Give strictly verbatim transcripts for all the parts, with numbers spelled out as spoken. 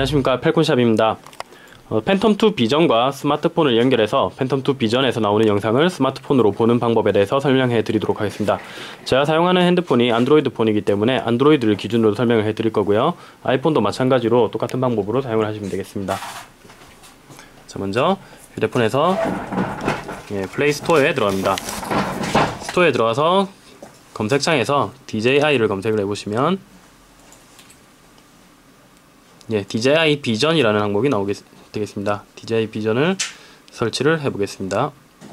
안녕하십니까, 펠콘샵입니다. 어, 팬텀 투 비전과 스마트폰을 연결해서 팬텀 투 비전에서 나오는 영상을 스마트폰으로 보는 방법에 대해서 설명해 드리도록 하겠습니다. 제가 사용하는 핸드폰이 안드로이드 폰이기 때문에 안드로이드를 기준으로 설명을 해 드릴 거고요. 아이폰도 마찬가지로 똑같은 방법으로 사용을 하시면 되겠습니다. 자, 먼저 휴대폰에서 예, 플레이 스토어에 들어갑니다. 스토어에 들어가서 검색창에서 디제이아이를 검색을 해보시면 예, 디제이아이 비전이라는 항목이 나오게 되겠습니다. 디제이아이 비전을 설치를 해보겠습니다.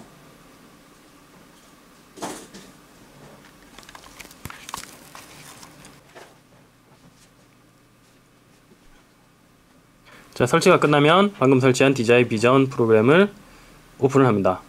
자, 설치가 끝나면 방금 설치한 디제이아이 비전 프로그램을 오픈을 합니다.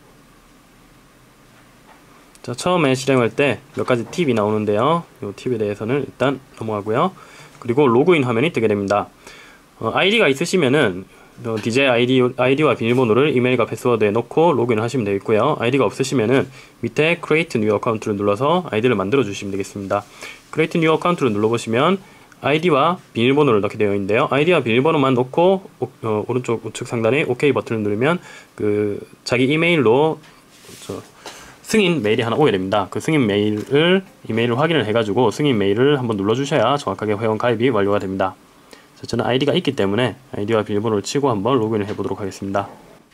자, 처음에 실행할 때 몇 가지 팁이 나오는데요. 이 팁에 대해서는 일단 넘어가고요. 그리고 로그인 화면이 뜨게 됩니다. 어, 아이디가 있으시면은 어, 디제이아이 아이디, 아이디와 비밀번호를 이메일과 패스워드에 넣고 로그인을 하시면 되겠고요. 아이디가 없으시면은 밑에 Create New Account를 눌러서 아이디를 만들어 주시면 되겠습니다. Create New Account를 눌러보시면 아이디와 비밀번호를 넣게 되어 있는데요. 아이디와 비밀번호만 넣고 어, 오른쪽 우측 상단에 OK 버튼을 누르면 그 자기 이메일로 저, 승인 메일이 하나 오게 됩니다. 그 승인 메일을 이메일을 확인을 해가지고 승인 메일을 한번 눌러주셔야 정확하게 회원 가입이 완료가 됩니다. 자, 저는 아이디가 있기 때문에 아이디와 비밀번호를 치고 한번 로그인을 해보도록 하겠습니다.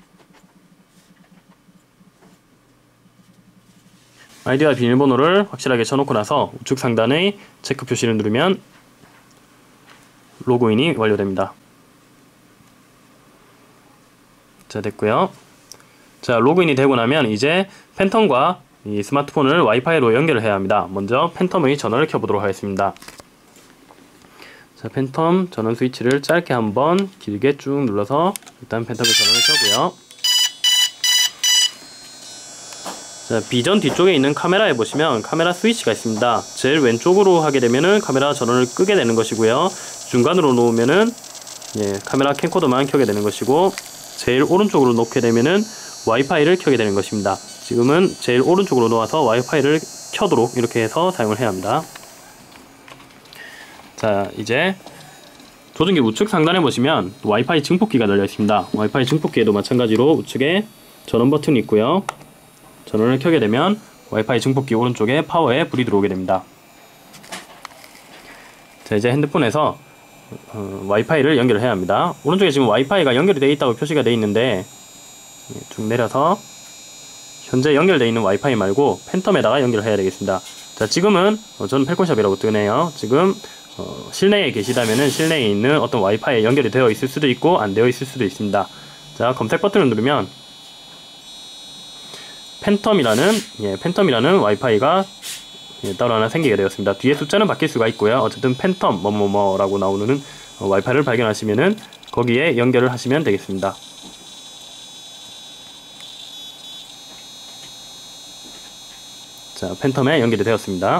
아이디와 비밀번호를 확실하게 쳐놓고 나서 우측 상단의 체크 표시를 누르면 로그인이 완료됩니다. 자, 됐고요. 자, 로그인이 되고 나면 이제 팬텀과 이 스마트폰을 와이파이로 연결을 해야 합니다. 먼저 팬텀의 전원을 켜보도록 하겠습니다. 자, 팬텀 전원 스위치를 짧게 한번 길게 쭉 눌러서 일단 팬텀의 전원을 켜고요. 자, 비전 뒤쪽에 있는 카메라에 보시면 카메라 스위치가 있습니다. 제일 왼쪽으로 하게 되면은 카메라 전원을 끄게 되는 것이고요. 중간으로 놓으면은 예, 카메라 캠코더만 켜게 되는 것이고, 제일 오른쪽으로 놓게 되면은 와이파이를 켜게 되는 것입니다. 지금은 제일 오른쪽으로 놓아서 와이파이를 켜도록 이렇게 해서 사용을 해야 합니다. 자, 이제 조종기 우측 상단에 보시면 와이파이 증폭기가 달려 있습니다. 와이파이 증폭기에도 마찬가지로 우측에 전원 버튼이 있고요. 전원을 켜게 되면 와이파이 증폭기 오른쪽에 파워에 불이 들어오게 됩니다. 자, 이제 핸드폰에서 어, 와이파이를 연결을 해야 합니다. 오른쪽에 지금 와이파이가 연결이 되어 있다고 표시가 되어 있는데 쭉 내려서 현재 연결되어 있는 와이파이 말고 팬텀에다가 연결을 해야 되겠습니다. 자, 지금은 어, 저는 펠콘샵이라고 뜨네요. 지금 어, 실내에 계시다면은 실내에 있는 어떤 와이파이에 연결이 되어 있을 수도 있고 안 되어 있을 수도 있습니다. 자, 검색 버튼을 누르면 팬텀이라는 예, 팬텀이라는 와이파이가 예, 따로 하나 생기게 되었습니다. 뒤에 숫자는 바뀔 수가 있고요. 어쨌든 팬텀 뭐뭐뭐라고 나오는 어, 와이파이를 발견하시면은 거기에 연결을 하시면 되겠습니다. 자, 팬텀에 연결이 되었습니다.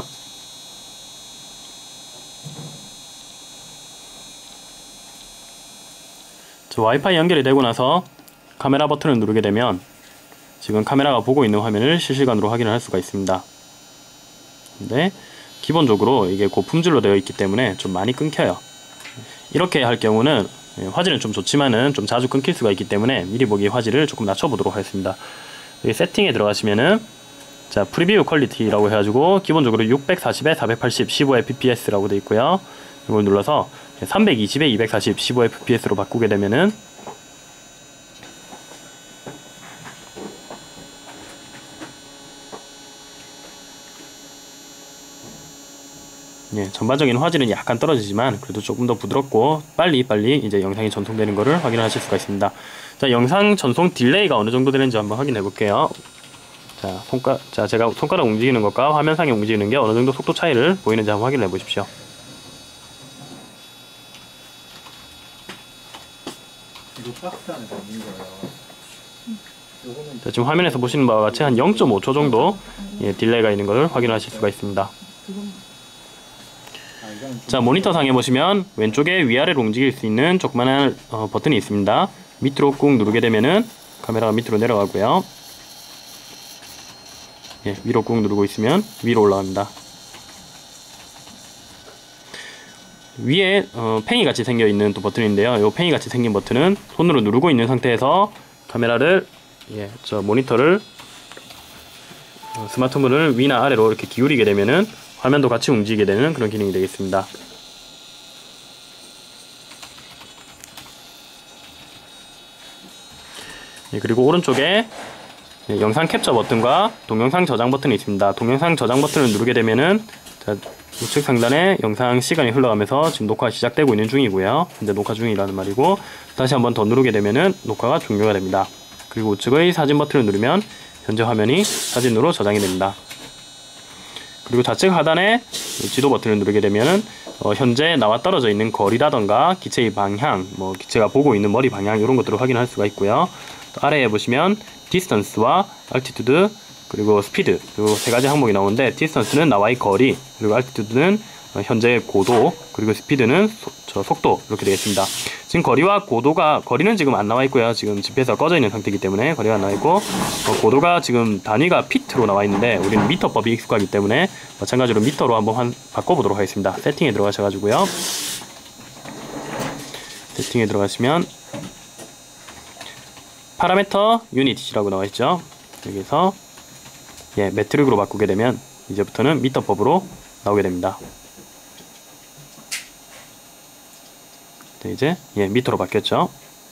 자, 와이파이 연결이 되고 나서 카메라 버튼을 누르게 되면 지금 카메라가 보고 있는 화면을 실시간으로 확인을 할 수가 있습니다. 근데 기본적으로 이게 고품질로 되어 있기 때문에 좀 많이 끊겨요. 이렇게 할 경우는 화질은 좀 좋지만은 좀 자주 끊길 수가 있기 때문에 미리 보기 화질을 조금 낮춰보도록 하겠습니다. 여기 세팅에 들어가시면은 자, 프리뷰 퀄리티라고 해가지고 기본적으로 육백사십에 사백팔십 십오 에프피에스라고 되어 있고요. 이걸 눌러서 삼백이십에 이백사십 십오 에프피에스로 바꾸게 되면은 예, 전반적인 화질은 약간 떨어지지만 그래도 조금 더 부드럽고 빨리 빨리 이제 영상이 전송되는 것을 확인하실 수가 있습니다. 자, 영상 전송 딜레이가 어느 정도 되는지 한번 확인해 볼게요. 자, 손가, 자, 제가 손가락 움직이는 것과 화면상에 움직이는 게 어느 정도 속도 차이를 보이는지 한번 확인해 보십시오. 자, 지금 화면에서 보시는 바와 같이 한 영 점 오 초 정도 예, 딜레이가 있는 것을 확인하실 수가 있습니다. 자, 모니터 상에 보시면 왼쪽에 위아래로 움직일 수 있는 조그만한 어, 버튼이 있습니다. 밑으로 꾹 누르게 되면은 카메라가 밑으로 내려가고요. 예, 위로 꾹 누르고 있으면 위로 올라갑니다. 위에 어, 팽이 같이 생겨 있는 또 버튼인데요. 이 팽이 같이 생긴 버튼은 손으로 누르고 있는 상태에서 카메라를 예, 저 모니터를 어, 스마트폰을 위나 아래로 이렇게 기울이게 되면은 화면도 같이 움직이게 되는 그런 기능이 되겠습니다. 예, 그리고 오른쪽에 예, 영상 캡처 버튼과 동영상 저장 버튼이 있습니다. 동영상 저장 버튼을 누르게 되면은 자, 우측 상단에 영상 시간이 흘러가면서 지금 녹화가 시작되고 있는 중이고요. 현재 녹화 중이라는 말이고, 다시 한번 더 누르게 되면은 녹화가 종료가 됩니다. 그리고 우측의 사진 버튼을 누르면 현재 화면이 사진으로 저장이 됩니다. 그리고 좌측 하단에 지도 버튼을 누르게 되면은 어, 현재 나와 떨어져 있는 거리라던가 기체의 방향, 뭐 기체가 보고 있는 머리 방향 이런 것들을 확인할 수가 있고요. 또 아래에 보시면 디스턴스와 알티튜드 그리고 스피드, 요 세 가지 항목이 나오는데, 디스턴스는 나와의 거리, 그리고 알티튜드는 현재 고도, 그리고 스피드는 소, 저 속도, 이렇게 되겠습니다. 지금 거리와 고도가, 거리는 지금 안 나와 있고요. 지금 지피에스가 꺼져 있는 상태이기 때문에 거리가 안 나와 있고, 어, 고도가 지금 단위가 피트로 나와 있는데 우리는 미터법이 익숙하기 때문에 마찬가지로 미터로 한번 한, 바꿔보도록 하겠습니다. 세팅에 들어가셔가지고요. 세팅에 들어가시면 파라미터 유닛이라고 나와 있죠. 여기서 예, 매트릭으로 바꾸게 되면 이제부터는 미터법으로 나오게 됩니다. 네, 이제 예, 미터로 바뀌었죠.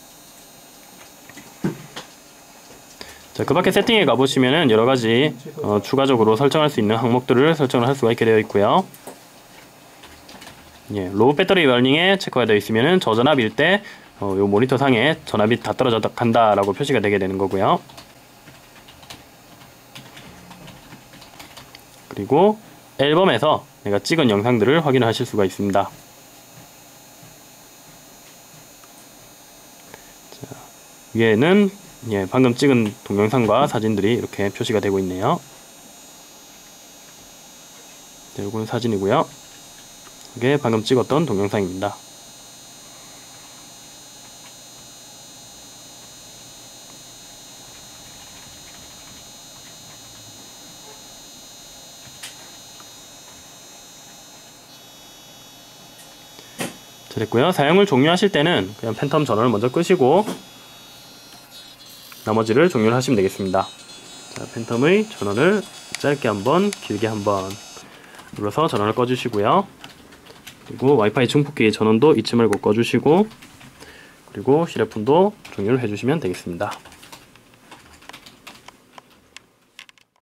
자, 그 밖에 세팅에 가보시면은 여러가지 어, 추가적으로 설정할 수 있는 항목들을 설정을 할 수가 있게 되어 있고요. 예, 로우 배터리 러닝에 체크가 되어 있으면은 저전압일 때 어, 요 모니터 상에 전압이 다 떨어져 간다 라고 표시가 되게 되는 거고요. 그리고 앨범에서 내가 찍은 영상들을 확인하실 수가 있습니다. 자, 위에는 예, 방금 찍은 동영상과 사진들이 이렇게 표시가 되고 있네요. 자, 이건 사진이고요. 이게 방금 찍었던 동영상입니다. 자, 됐고요. 사용을 종료하실 때는 그냥 팬텀 전원을 먼저 끄시고 나머지를 종료를 하시면 되겠습니다. 자, 팬텀의 전원을 짧게 한번 길게 한번 눌러서 전원을 꺼주시고요. 그리고 와이파이 증폭기 전원도 잊지 말고 꺼주시고, 그리고 휴대폰도 종료를 해주시면 되겠습니다.